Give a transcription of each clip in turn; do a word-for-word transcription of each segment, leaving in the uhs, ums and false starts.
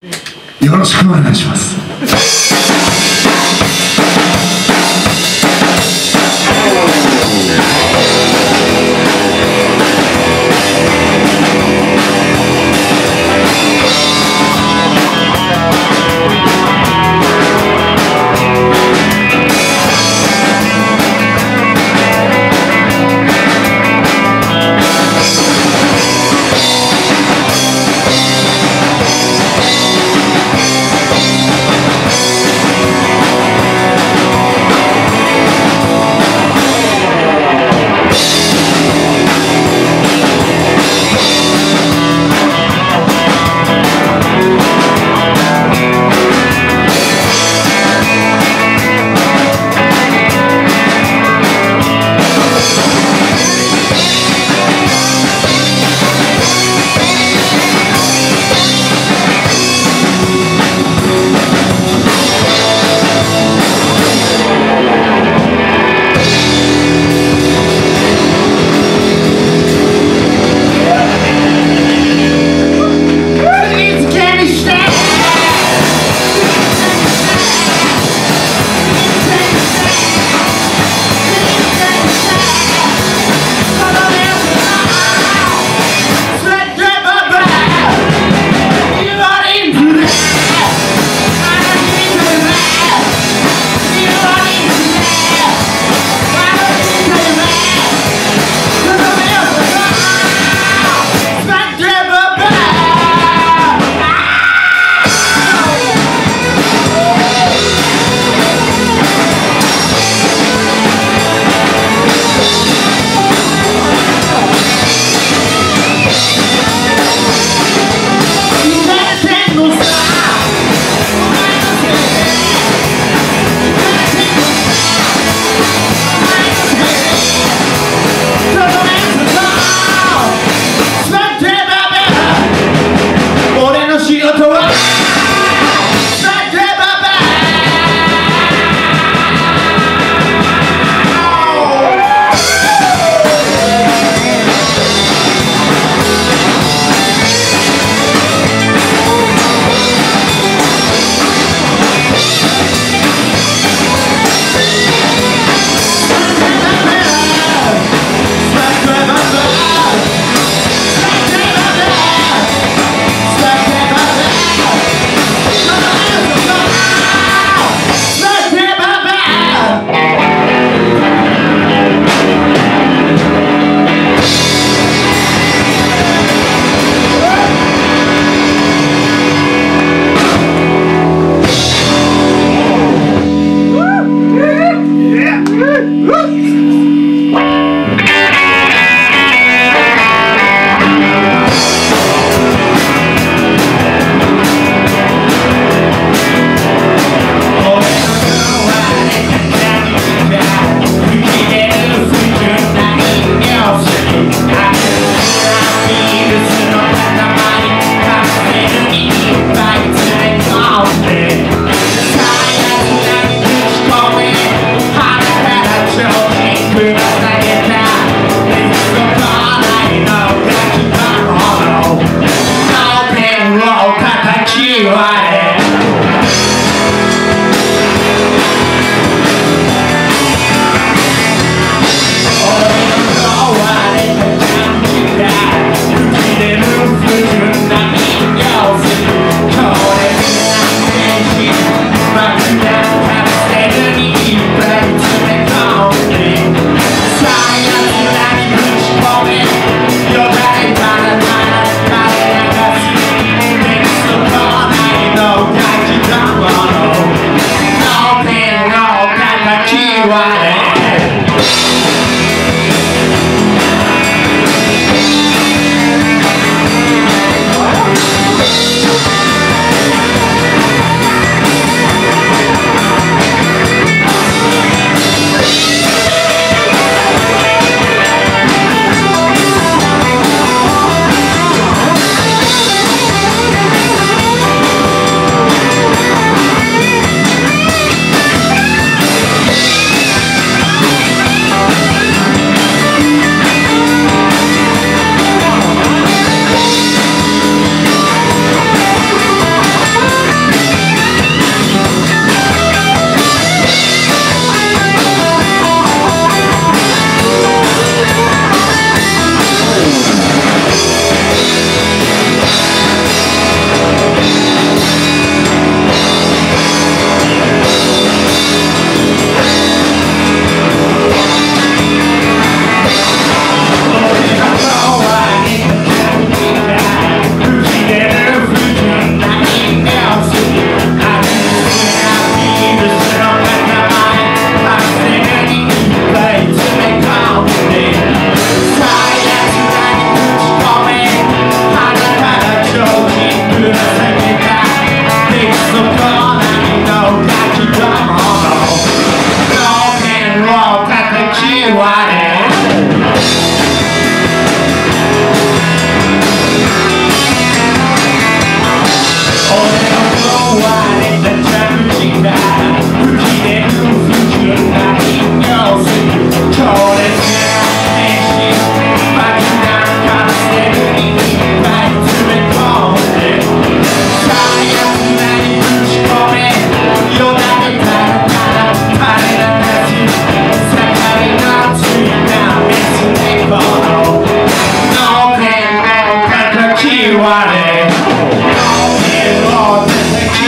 よろしくお願いします。 「 出てき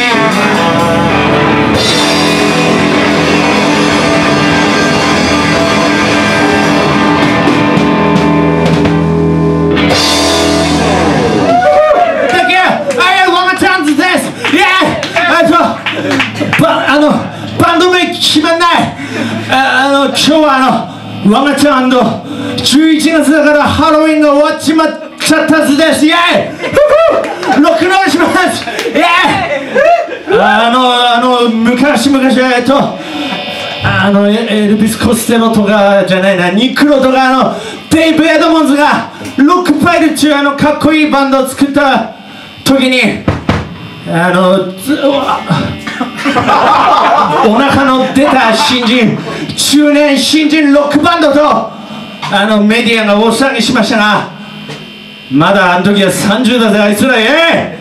バンド名決まんない。あの今日はあのワンガちゃんじゅういちがつだからハロウィンが終わっちまっちゃったずです。イエーイロックンロールします。イエーイあのあの昔々えっとあのエルビス・コステロとかじゃないなニクロとかあのデイブ・エドモンズがロックパイルっていうあのかっこいいバンドを作った時にあのお腹の出た新人中年新人ロックバンドとあのメディアが大騒ぎしましたがまだあの時はさんじゅうだぜあいつら。え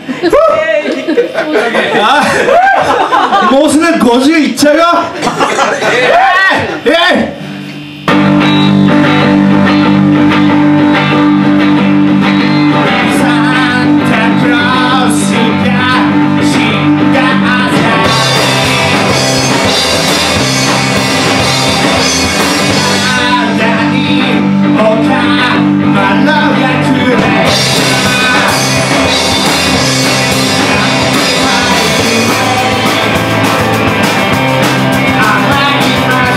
ー、もうすぐごじゅういっちゃうよ。えー、えー甘い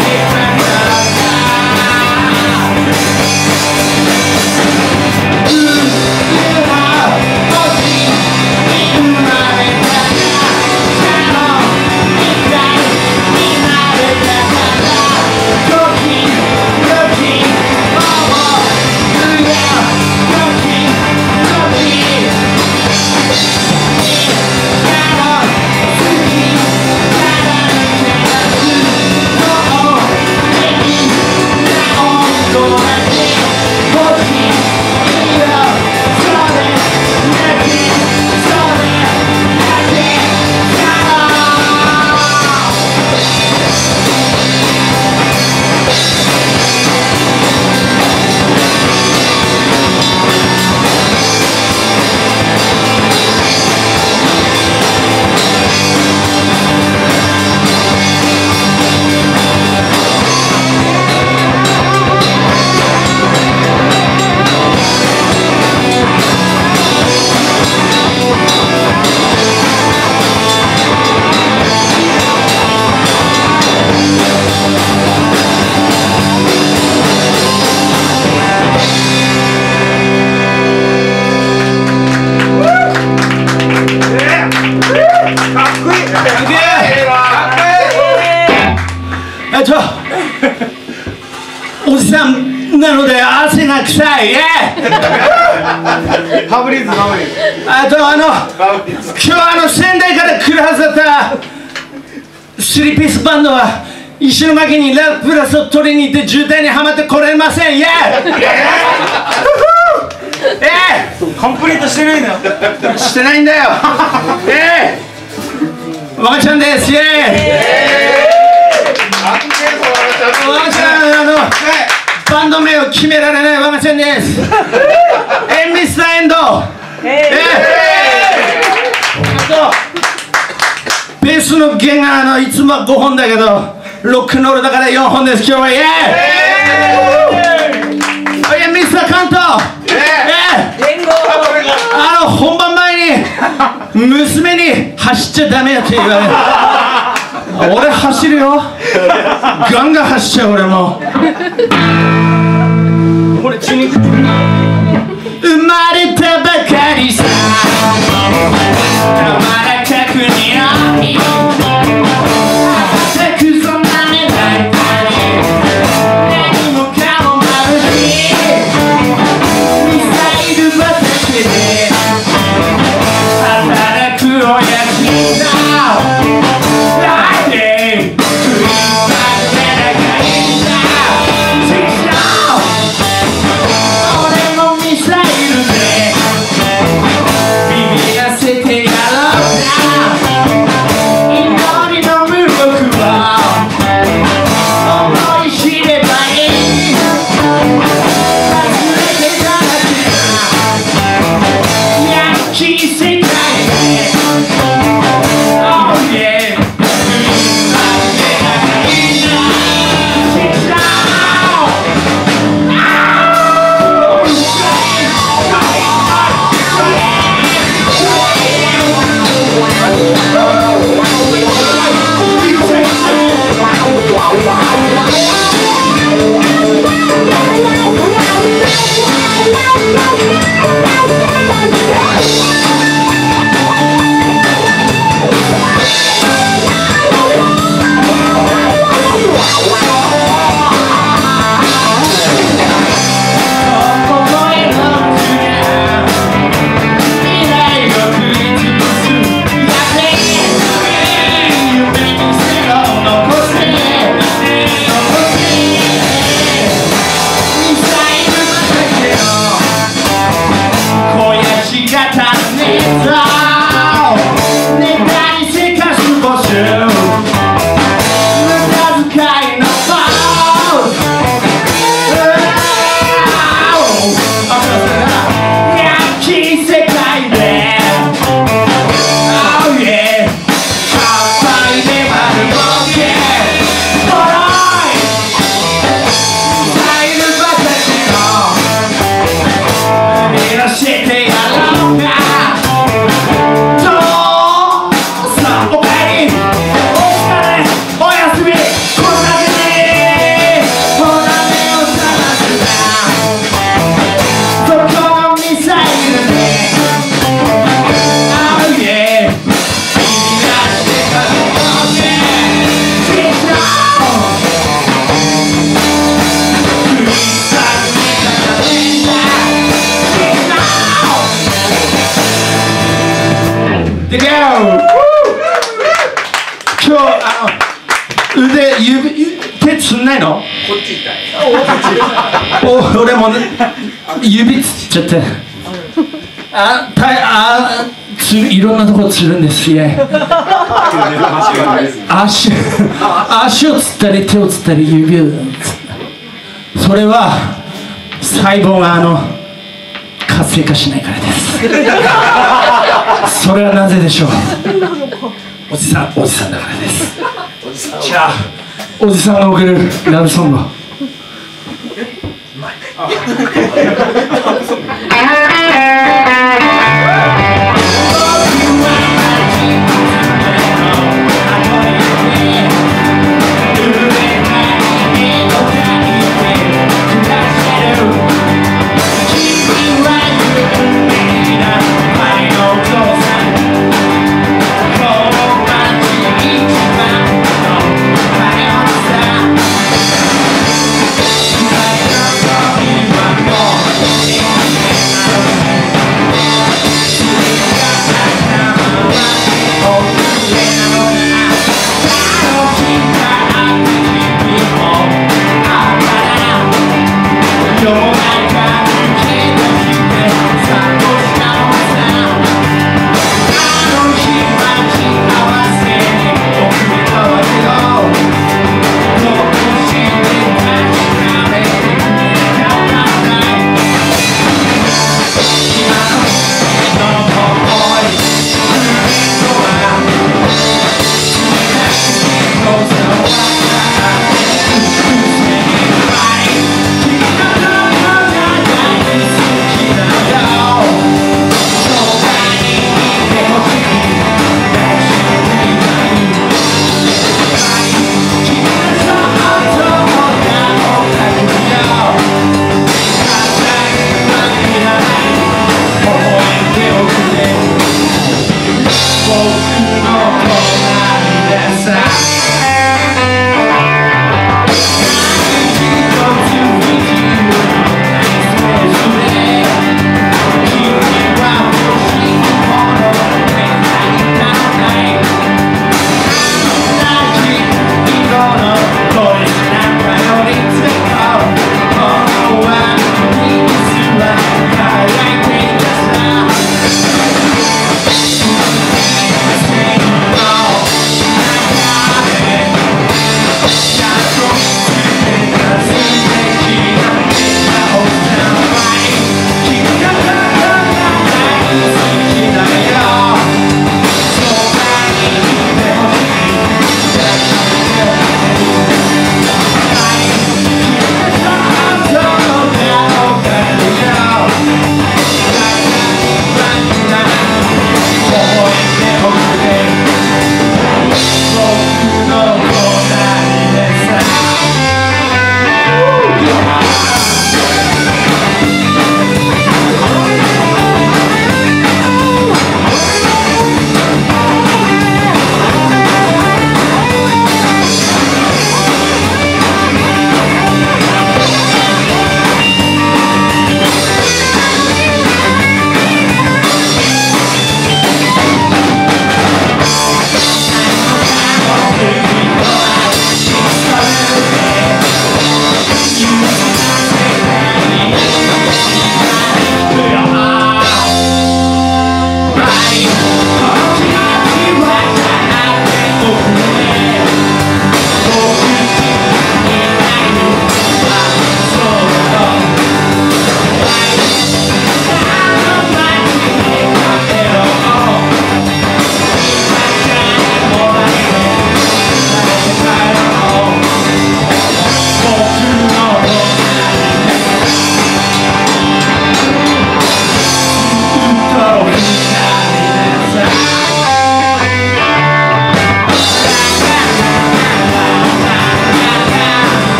えっとおじさんなので汗が臭い、イエーイファブリーズファブリーズあとあのファブリーズ今日あの仙台から来るはずだったスリーピースバンドは石巻にラプラスを取りに行って渋滞にはまって来れません、イエーイえコンプリートしてないんだよーしてないんだよえーわがちゃんです、イエーイわがちゃんあのバンド名を決められないわがちゃんですえーミスターエンドえーあとベースの弦があのいつもはごほんだけどロックンロールだからよんほんです今日は、イエーイいやミスターカントあの本番前に娘に走っちゃダメよって言われる俺走るよガンガン走っちゃう俺も俺中に生まれたばかりさ柔らかくにあい赤く染まれない何もかもまるしミサイル畑で働く親父だ今でけよ今日あの腕指手つんないの？ こっち痛い。 お俺も指つっちゃってあたあついろんなとこつるんですよ足足をつったり手をつったり指をそれは細胞があの活性化しないからですそれはなぜでしょうおじさんおじさんだからですじゃあおじさんが送るラブソング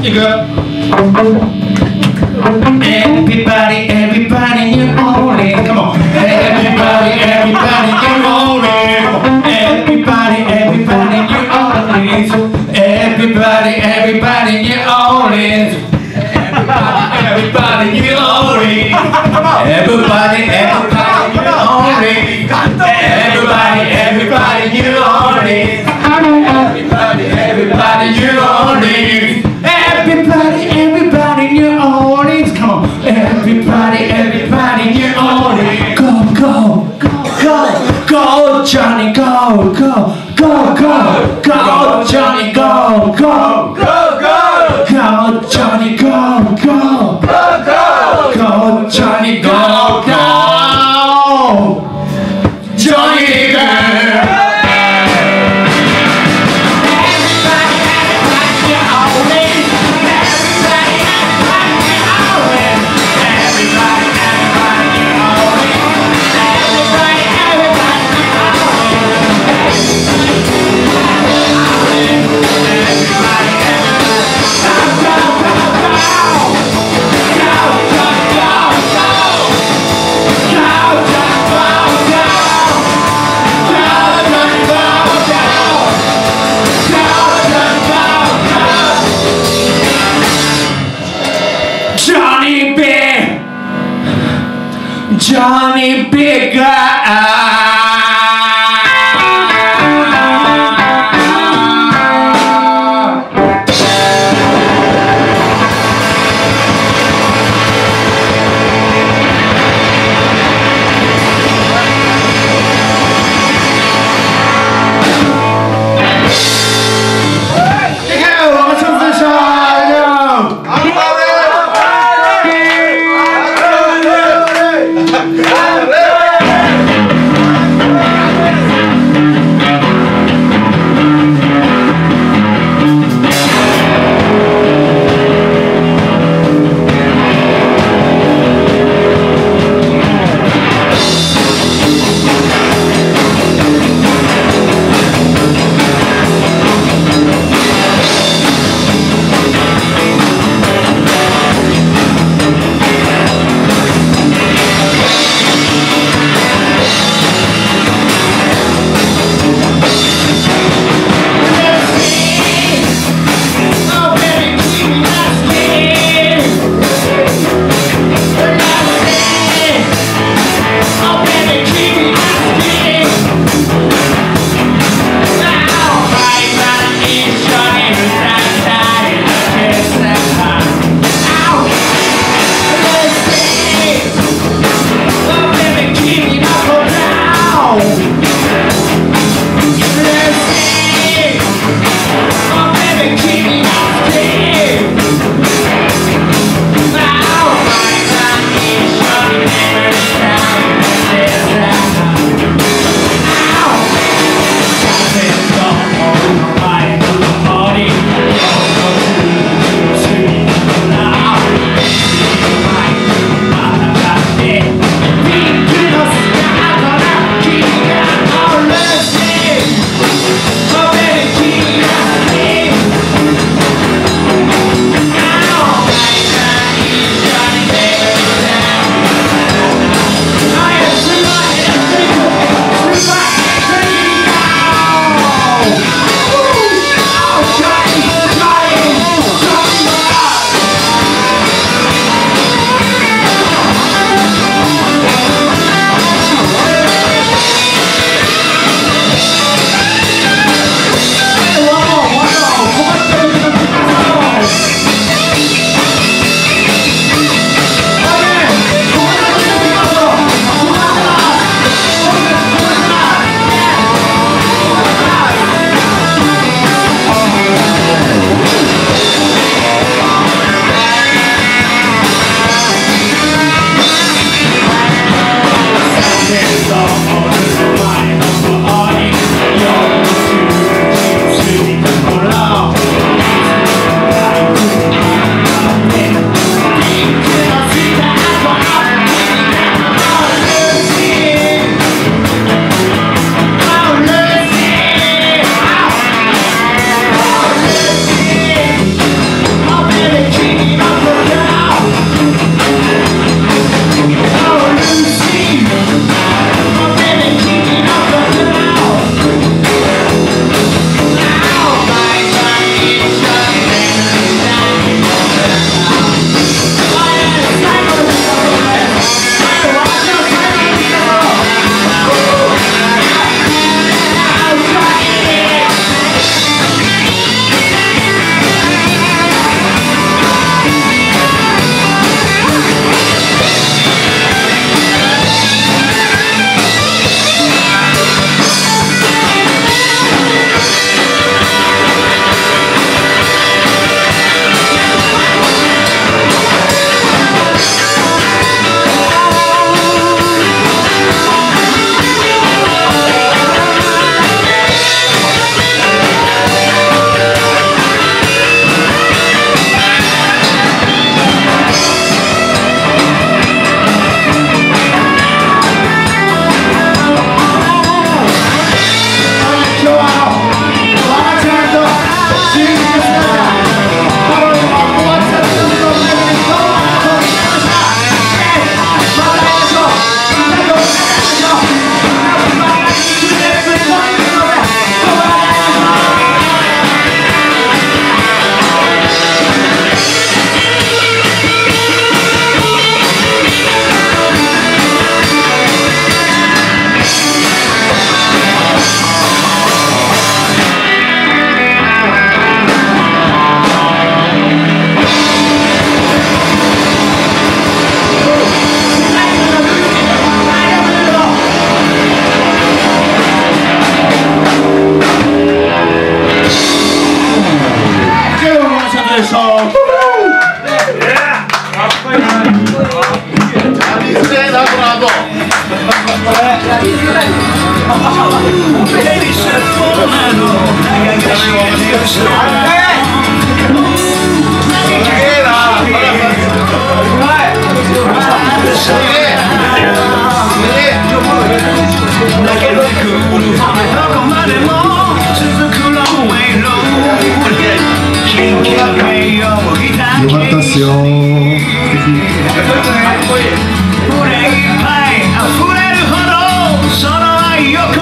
いくよ。Everybody, everybody, New Orleans, come on. Everybody, everybody, New Orleans. Everybody, everybody, New Orleans. Everybody, everybody, New Orleans. Everybody, New Orleans. Everybody, everybody, New Orleans. Everybody, everybody, New Orleans. Everybody, everybody, New Orleans. Everybody, everybody, New Orleans. Come on. Everybody, everybody, New Orleans. Go, go, go, go, go, Johnny, go, go, go, go, go, Johnny, go, go, go, go, go, Johnny, go, go, go, go, go, Johnny, go, go, Johnny, go. Johnny B, Johnny B guy. でした。 よかったっすよ。素敵。